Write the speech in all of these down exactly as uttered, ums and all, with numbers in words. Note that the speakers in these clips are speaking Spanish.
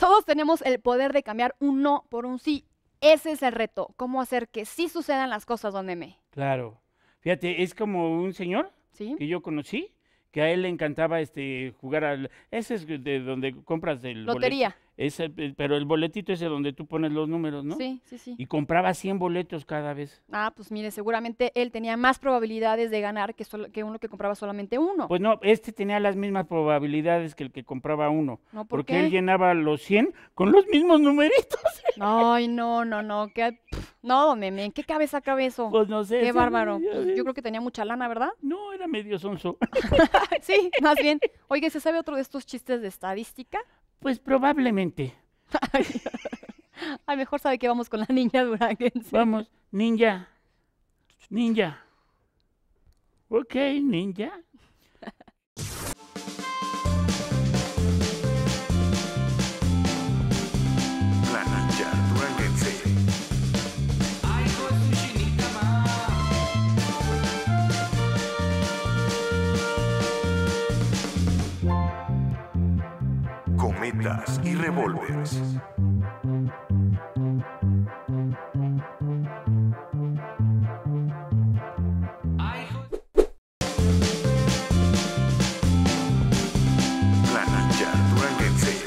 Todos tenemos el poder de cambiar un no por un sí. Ese es el reto, cómo hacer que sí sucedan las cosas, don Meme. Claro. Fíjate, es como un señor ¿Sí? que yo conocí, que a él le encantaba este jugar al... Ese es de donde compras el Lotería. boleto. Ese, pero el boletito ese donde tú pones los números, ¿no? Sí, sí, sí. Y compraba cien boletos cada vez. Ah, pues mire, seguramente él tenía más probabilidades de ganar que, solo, que uno que compraba solamente uno. Pues no, este tenía las mismas probabilidades que el que compraba uno. No, ¿por porque qué? él llenaba los cien con los mismos numeritos. Ay, no, no, no. ¿Qué? No, don Meme, ¿en qué cabeza cabe eso? Pues no sé. Qué sí, bárbaro. ya Pues ves. yo creo que tenía mucha lana, ¿verdad? No, era medio sonso. Sí, más bien. Oiga, ¿se sabe otro de estos chistes de estadística? Pues probablemente. Ay, mejor sabe que vamos con la niña duranguense. Vamos, ninja. Ninja. Ok, ninja. La ninja duranguense. Cometas y revólveres. La ninja duranguense.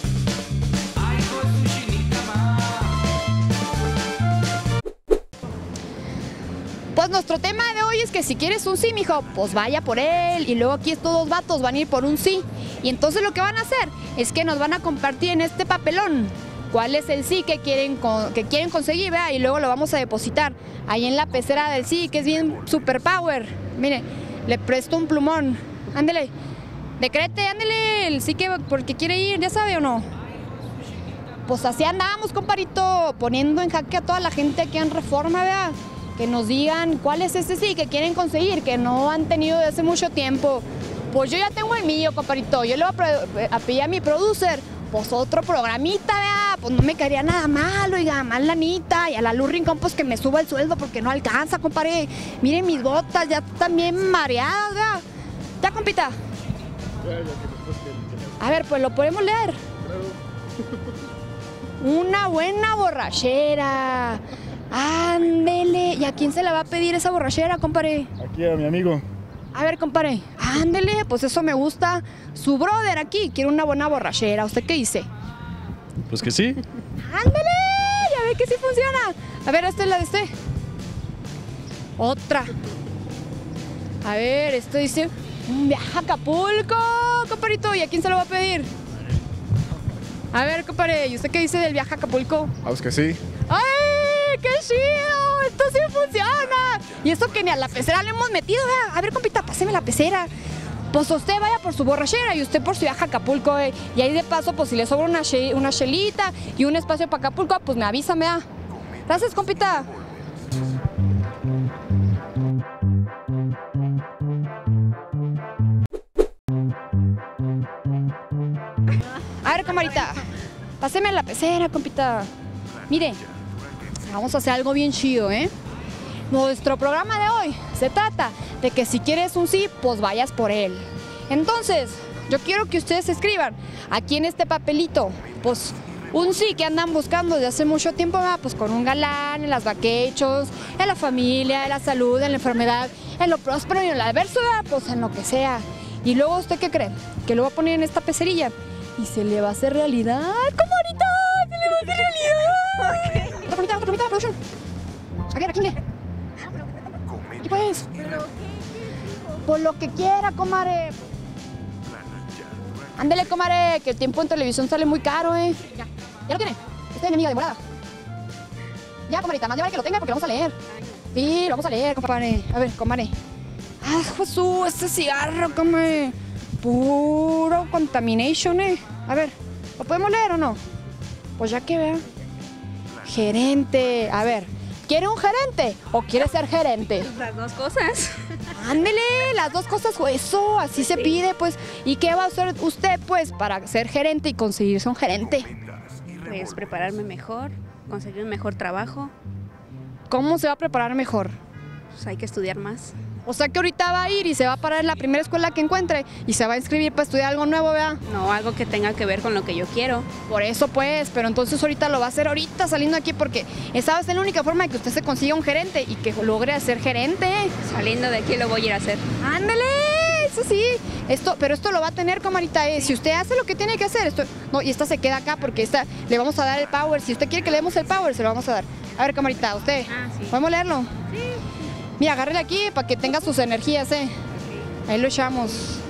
Pues nuestro tema de hoy es que si quieres un sí, mijo, pues vaya por él. Y luego aquí estos dos vatos van a ir por un sí. Y entonces lo que van a hacer es que nos van a compartir en este papelón cuál es el sí que quieren, con, que quieren conseguir, ¿verdad? Y luego lo vamos a depositar ahí en la pecera del sí, que es bien super power. Mire, le presto un plumón. Ándele, decrete, ándele, el sí que porque quiere ir, ¿ya sabe o no? Pues así andamos, comparito, poniendo en jaque a toda la gente aquí en Reforma, ¿verdad? Que nos digan cuál es ese sí que quieren conseguir, que no han tenido desde hace mucho tiempo. Pues yo ya tengo el mío, comparito. Yo le voy a, a pedir a mi producer, pues otro programita, ¿verdad? Pues no me caería nada mal, oiga, más lanita. Y a la Luz Rincón, pues que me suba el sueldo porque no alcanza, compadre. Miren mis botas, ya están bien mareadas, ¿verdad? ¿Ya, compita? A ver, pues lo podemos leer. Una buena borrachera. Ándele. ¿Y a quién se la va a pedir esa borrachera, compadre? Aquí a mi amigo. A ver, compadre, ándele, pues eso me gusta. Su brother aquí quiere una buena borrachera. ¿Usted qué dice? Pues que sí. ¡Ándele! Ya ve que sí funciona. A ver, esta es la de usted. Otra. A ver, esto dice un viaje a Acapulco, compadrito. ¿Y a quién se lo va a pedir? A ver, compadre, ¿y usted qué dice del viaje a Acapulco? Ah, pues que sí. ¡Ay, qué chido! ¡Esto sí funciona! Y eso que ni a la pecera le hemos metido, ¿verdad? A ver, compita, páseme la pecera. Pues usted vaya por su borrachera y usted por su viaje a Acapulco, ¿eh? Y ahí de paso, pues si le sobra una, che, una chelita y un espacio para Acapulco, pues me avisa, me da. Gracias, compita. A ver, camarita, páseme la pecera, compita. Mire, vamos a hacer algo bien chido, ¿eh? Nuestro programa de hoy se trata de que si quieres un sí, pues vayas por él. Entonces, yo quiero que ustedes escriban aquí en este papelito, pues un sí que andan buscando desde hace mucho tiempo, ¿verdad? Pues con un galán, en las vaquechos, en la familia, en la salud, en la enfermedad, en lo próspero y en lo adverso, ¿verdad? Pues en lo que sea. Y luego, ¿usted qué cree? Que lo va a poner en esta pecerilla y se le va a hacer realidad. ¿Cómo ahorita? Se le va a hacer realidad. Otra bonita, otra bonita, producción. A ver, aquí le. ¿Qué pues? Por lo que quiera, comadre. Ándele, comadre, que el tiempo en televisión sale muy caro, ¿eh? Ya, ya lo tiene. Esta es mi amiga de morada. Ya, comadrita, más de vale que lo tenga porque lo vamos a leer. Sí, lo vamos a leer, compadre. A ver, comadre. Ah, Jesús, este cigarro, comadre. Puro contamination, ¿eh? A ver, ¿lo podemos leer o no? Pues ya que vea. Gerente. A ver, ¿quiere un gerente o quiere ser gerente? Las dos cosas. Ándele, las dos cosas, eso, así se pide, pues. ¿Y qué va a hacer usted, pues, para ser gerente y conseguirse un gerente? Pues prepararme mejor, conseguir un mejor trabajo. ¿Cómo se va a preparar mejor? Pues hay que estudiar más. O sea que ahorita va a ir y se va a parar en la primera escuela que encuentre y se va a inscribir para estudiar algo nuevo, ¿verdad? No, algo que tenga que ver con lo que yo quiero. Por eso pues, pero entonces ahorita lo va a hacer ahorita saliendo aquí porque esa va a ser la única forma de que usted se consiga un gerente y que logre ser gerente. Saliendo de aquí lo voy a ir a hacer. ¡Ándale! Eso sí, esto, pero esto lo va a tener, comadita, eh. Si usted hace lo que tiene que hacer, esto, no, y esta se queda acá porque esta le vamos a dar el power. Si usted quiere que le demos el power, se lo vamos a dar. A ver, camarita, usted, Ah, sí. ¿podemos leerlo? Sí. Mira, agárrele aquí para que tenga sus energías, eh. Ahí lo echamos.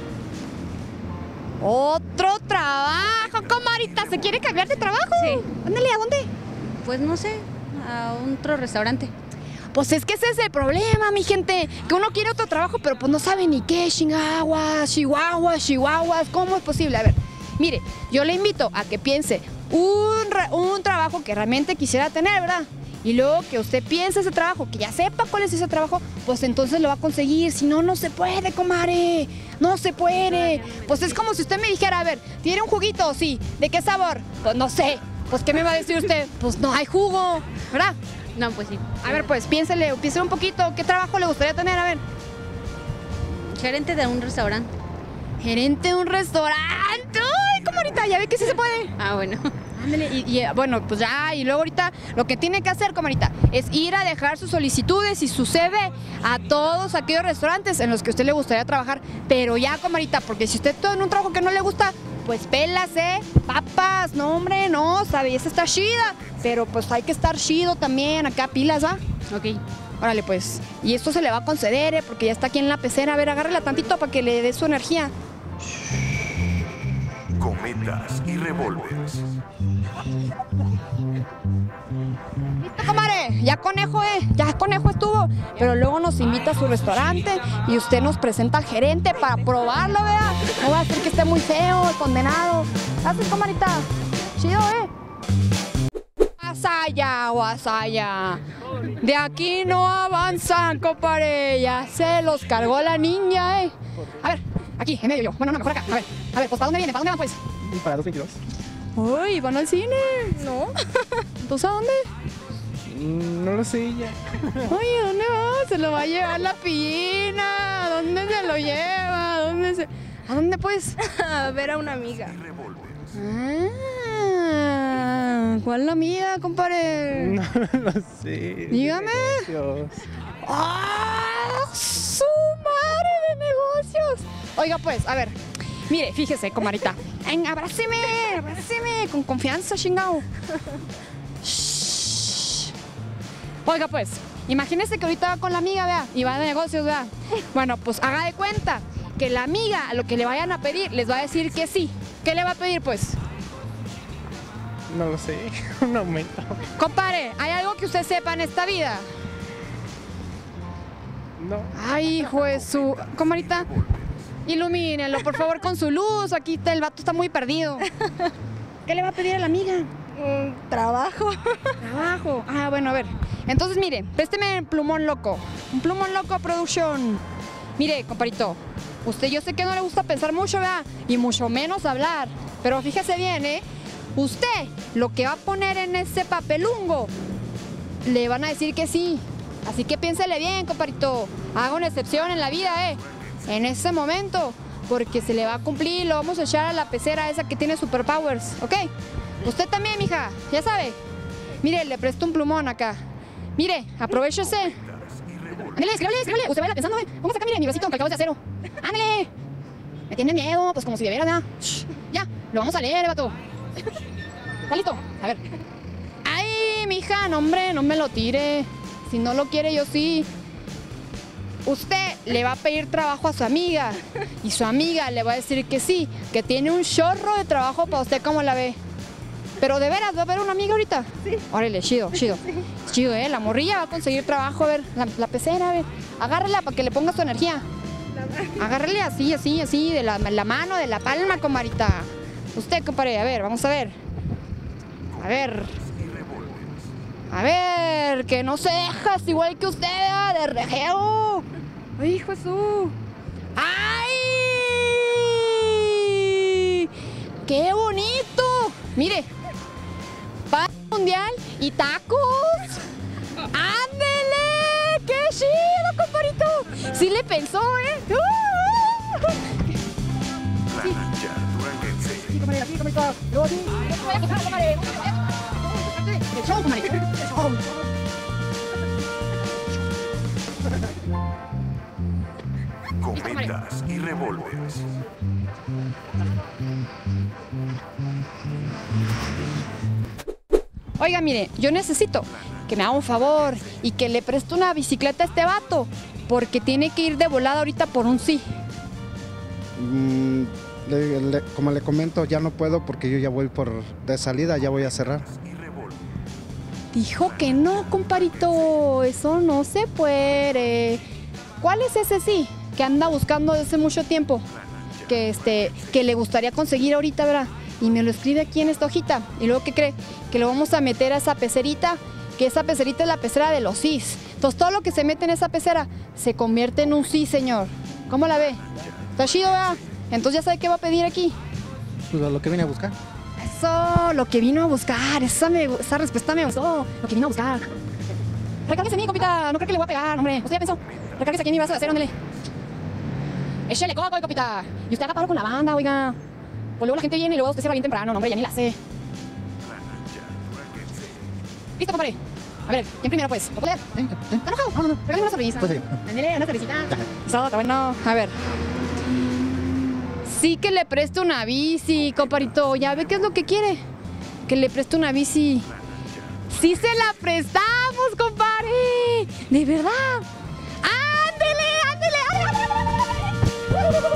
Otro trabajo, comadita. ¿Se quiere cambiar de trabajo? Sí. Ándale, ¿a dónde? Pues no sé, a otro restaurante. Pues es que ese es el problema, mi gente, que uno quiere otro trabajo, pero pues no sabe ni qué, chingaguas, chihuahuas, chihuahuas, ¿cómo es posible? A ver, mire, yo le invito a que piense un, re- un trabajo que realmente quisiera tener, ¿verdad? Y luego que usted piense ese trabajo, que ya sepa cuál es ese trabajo, pues entonces lo va a conseguir. Si no, no se puede, comadre. No se puede. Pues es como si usted me dijera, a ver, ¿tiene un juguito? Sí. ¿De qué sabor? Pues no sé. Pues ¿qué me va a decir usted? Pues no hay jugo, ¿verdad? No, pues sí. A ver, pues piénsele, piénsele un poquito. ¿Qué trabajo le gustaría tener? A ver. Gerente de un restaurante. Gerente de un restaurante. Ay, comadita, ya ve que sí se puede. Ah, bueno. Ándale, y, y, bueno, pues ya, y luego ahorita lo que tiene que hacer, comadita, es ir a dejar sus solicitudes y su C V a todos aquellos restaurantes en los que a usted le gustaría trabajar, pero ya, comadita, porque si usted está en un trabajo que no le gusta, pues pélase, papas, no hombre, no, sabe, esa está chida, pero pues hay que estar chido también, acá pilas, ¿va? Ok. Órale, pues, y esto se le va a conceder, ¿eh? Porque ya está aquí en la pecera, a ver, agárrela tantito para que le dé su energía. Cometas y revólveres. Listo, comadre, ya conejo, eh, ya conejo estuvo, pero luego nos invita a su restaurante y usted nos presenta al gerente para probarlo, vea. No va a ser que esté muy feo, el condenado. Gracias, comadita. Chido, eh. Guasaya, guasaya. De aquí no avanzan, compadre. Ya se los cargó la niña, eh. A ver, aquí, en medio yo. Bueno, no, mejor acá. A ver, a ver, pues ¿para dónde viene? ¿Para dónde van, pues? Y para dos veintidós. Uy, ¿van al cine? No. ¿Entonces a dónde? Mm, No lo sé ya. Oye, ¿dónde va? Se lo va a llevar la pillina. ¿A dónde se lo lleva? ¿A dónde se... ¿A dónde pues? A ver a una amiga. Ah, ¿cuál la mía, compadre? No lo sé. Dígame. Dios. ¡Ah! ¡Su madre de negocios! Oiga, pues, a ver. Mire, fíjese, comadita. En, abráceme, abráceme, con confianza, chingao. Shh. Oiga, pues, imagínese que ahorita va con la amiga, vea, y va de negocios, vea. Bueno, pues haga de cuenta que la amiga, a lo que le vayan a pedir, les va a decir que sí. ¿Qué le va a pedir, pues? No lo sé. Un aumento. Compadre, ¿hay algo que usted sepa en esta vida? No. Ay, hijo de su... Comadita, ilumínenlo, por favor, con su luz. Aquí está, el vato está muy perdido. ¿Qué le va a pedir a la amiga? Trabajo. Trabajo. Ah, bueno, a ver. Entonces, mire, présteme un plumón loco. Un plumón loco, producción. Mire, compadrito, usted yo sé que no le gusta pensar mucho, ¿verdad? Y mucho menos hablar. Pero fíjese bien, ¿eh? Usted, lo que va a poner en ese papelungo, le van a decir que sí. Así que piénsele bien, compadrito. Haga una excepción en la vida, ¿eh? En ese momento, porque se le va a cumplir, lo vamos a echar a la pecera esa que tiene superpowers, ¿ok? Usted también, mija, ya sabe. Mire, le presto un plumón acá. Mire, aprovechese. Ándale, escríbale, escríbale. Usted vaya pensando, ¿eh? Vamos acá, mire, mi vasito con calcados de acero. Ándale. Me tienen miedo, pues como si de veras, ¿verdad? Shh, ya, lo vamos a leer, vato. ¿Está listo? A ver. Ay, mija, no, hombre, no me lo tire. Si no lo quiere, yo sí. Usted le va a pedir trabajo a su amiga y su amiga le va a decir que sí, que tiene un chorro de trabajo para usted, ¿cómo la ve? Pero de veras, ¿va a haber una amiga ahorita? Sí. Órale, chido, chido. Chido, ¿eh? La morrilla va a conseguir trabajo, a ver, la, la pecera, a ver. Agárrela para que le ponga su energía. Agárrele así, así, así, de la, la mano, de la palma, comadita. Usted, compadre, a ver, vamos a ver. A ver. A ver, que no se dejas igual que usted, ¿eh? De rejeo. Ay, hijo de su. ¡Ay! ¡Qué bonito! Mire, paz mundial y tacos. ¡Ándele! ¡Qué chido, compadrito! Sí le pensó, ¿eh? ¡Uh! La Nancha Duranguense. Sí, comadre, aquí, comadre. Luego sí. Voy a quitar, comadre. El show, comadre. El show. Cometas y revólveres. Oiga, mire, yo necesito que me haga un favor y que le preste una bicicleta a este vato, porque tiene que ir de volada ahorita por un sí. Mm, le- le- como le comento, ya no puedo porque yo ya voy por de salida, ya voy a cerrar. Dijo que no, comparito, eso no se puede. ¿Cuál es ese sí que anda buscando desde hace mucho tiempo? Que, este, que le gustaría conseguir ahorita, ¿verdad? Y me lo escribe aquí en esta hojita. Y luego, ¿qué cree? Que lo vamos a meter a esa pecerita, que esa pecerita es la pecera de los sís. Entonces, todo lo que se mete en esa pecera se convierte en un sí, señor. ¿Cómo la ve? Está chido, ¿verdad? Entonces, ¿ya sabe qué va a pedir aquí? Pues lo que vine a buscar. Eso, lo que vino a buscar. Esa, me, esa respuesta me gustó. Lo que vino a buscar. Recárguese en mí, compita. No creo que le voy a pegar, hombre. Usted ya pensó. Recárguese aquí en mi vaso de acero, ándale. Échale coco, compita. Y usted haga paro con la banda, oiga. Pues luego la gente viene y luego usted se va bien temprano. No, hombre, ya ni la sé. ¿Listo, compadre? A ver, ¿quién primero, pues? ¿Lo puedo leer? ¿Está enojado? No, no, no. Regálame una cerveza. Pues sí. Ándale, una cervecita. Eso, está bueno. A ver. Sí que le preste una bici, comparito. Ya ve qué es lo que quiere. Que le preste una bici. ¡Sí se la prestamos, compadre! ¡De verdad! ¡Ándele, ándele, ándele!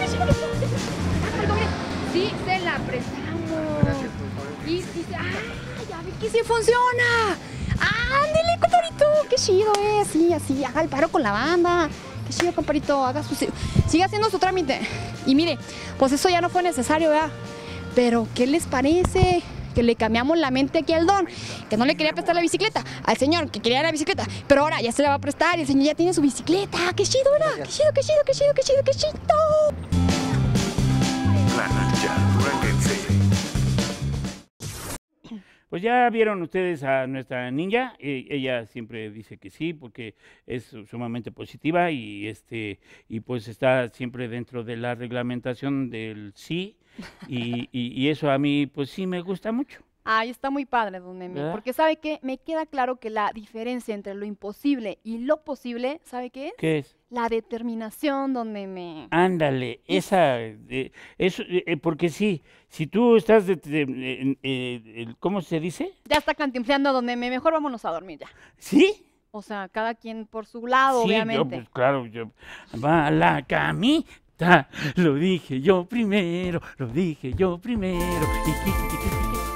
Sí se la prestamos. Y sí se... ¡Ah, ya ve que sí funciona! ¡Ándele, comparito! ¡Qué chido es! Sí, así, haga el paro con la banda. Qué chido, comparito, haga su... Siga haciendo su trámite. Y mire, pues eso ya no fue necesario, ¿verdad? Pero, ¿qué les parece? Que le cambiamos la mente aquí al don, que no le quería prestar la bicicleta, al señor que quería la bicicleta, pero ahora ya se la va a prestar y el señor ya tiene su bicicleta. ¡Qué chido, ¿verdad? ¡Qué chido, qué chido, qué chido, qué chido, qué chido! La Nancha Duranguense. Pues ya vieron ustedes a nuestra ninja, eh, ella siempre dice que sí porque es sumamente positiva y este y pues está siempre dentro de la reglamentación del sí y, y, y eso a mí pues sí me gusta mucho. Ay, está muy padre, don Nemi, ¿Verdad? porque ¿sabe qué? Me queda claro que la diferencia entre lo imposible y lo posible, ¿sabe qué es? ¿Qué es? La determinación, don Nemi. Ándale, esa, eh, eso, eh, porque sí, si tú estás, de, de- eh, eh, ¿cómo se dice? Ya está cantinfleando, don Nemi, mejor vámonos a dormir ya. ¿Sí? O sea, cada quien por su lado, Sí, yo, obviamente. pues claro, yo, va a la camita, lo dije yo primero, lo dije yo primero, y, y, y, y, y, y,